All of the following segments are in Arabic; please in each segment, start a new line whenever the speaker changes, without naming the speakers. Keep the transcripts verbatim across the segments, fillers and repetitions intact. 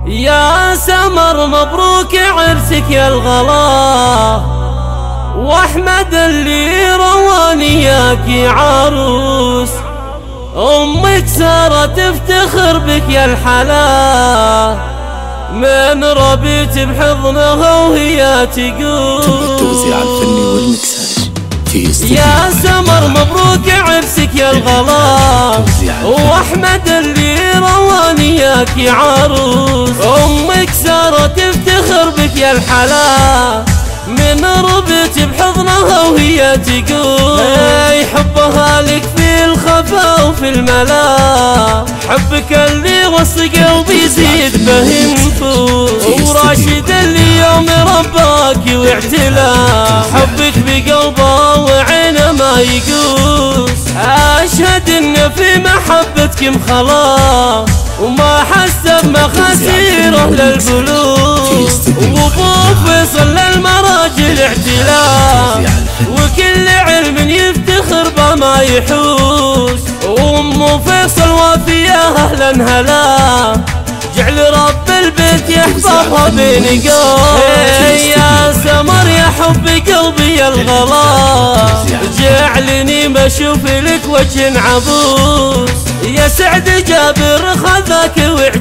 يا سمر مبروك عرسك يا الغلا، واحمد اللي رواني ياكي عروس. امك سارة تفتخر بك يا الحلا، من ربيت بحضنها وهي تقول.
تم التوزيع الفني والمكساج في استديو
يا سمر مبروك عرسك يا الغلا، واحمد اللي رواني ياكي عروس. امك سارة تفتخر بك يا الحلا، من ربيت بحضنها وهي تقول. اي حبها لك في الخفا وفي الملا، حبك اللي وسط قلبي يزيد به نفوس. وراشد اللي يوم رباك واعتلى، حبك بقلبه وعينه ما يقوس. اشهد ان في محبتك مخلا، وما حس بمخاسيره للبلوس. وابو فيصل للمراجل اعتلاف، وكل علم يفتخر بما يحوس. وام فيصل وافيه اهلا هلا، جعل رب البيت يحفظها بين قوس. يا سمر يا حب قلبي يا الغلا، جعلني ما اشوف لك وجه عبوس. يا سعد جابر خذاك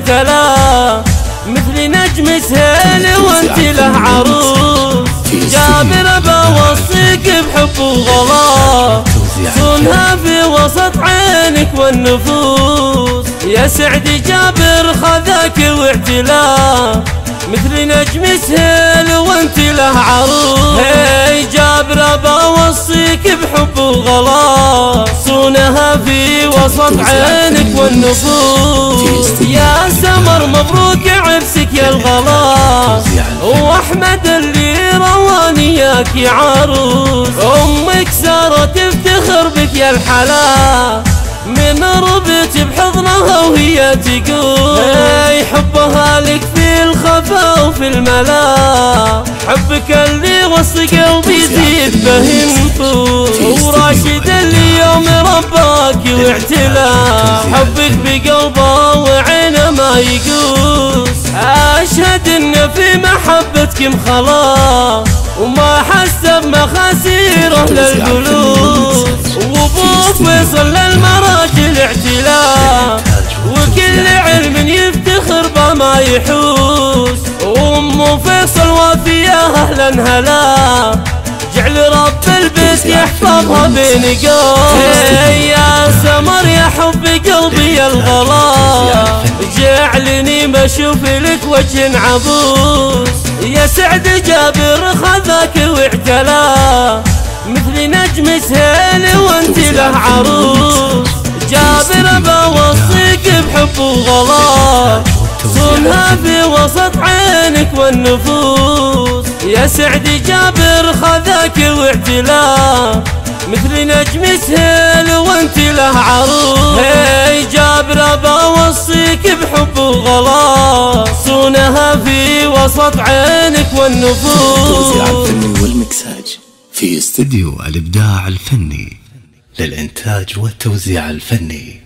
واعتلى، مثل نجم سهيل وانت له عروس. جابر بوصيك بحب وغلا، صونها في وسط عينك والنفوس. يا سعد جابر خذاك واعتلى، مثل نجم سهيل وانت له عروس. هي جابر بوصيك بحب وغلا، صونها في وسط عينك والنفوس. يا سمر مبروك عرسك يا الغلا، واحمد اللي رواني ياكي عروس. امك سارة تفتخر بك يا الحلا، من ربيت بحضنها وهي تقول. اي حبها لك في الخفا وفي الملا، حبك اللي وسط قلبي يزيد به نفوس. وراشد اللي يوم رباك واعتلى، حبك بقلبه وعينه ما يقوس. اشهد ان في محبتك مخلا، وما حس بمخاسيره للجلوس. وابو فيصل للمراجل اعتلاف، وكل علم يفتخر بما يحوس. وام فيصل وافيه اهلا هلا، جعل رب البيت يحفظها بين قوس. يا سمر يا حب قلبي يا الغلا، جعلني ما اشوف لك وجه عبوس. يا سعد جابر خذاك واعتلى، مثل نجم سهيل وانت له عروس. جابر بوصيك بحب وغلا، صونها في وسط عينك والنفوس. يا سعد جابر خذاك واعتلى، مثل نجم سهيل وانت له عروس. هي جابر بوصيك بحب وغلا، صونها في وسط عينك والنفوس.
التوزيع الفني والمكساج في استديو الإبداع الفني للإنتاج والتوزيع الفني.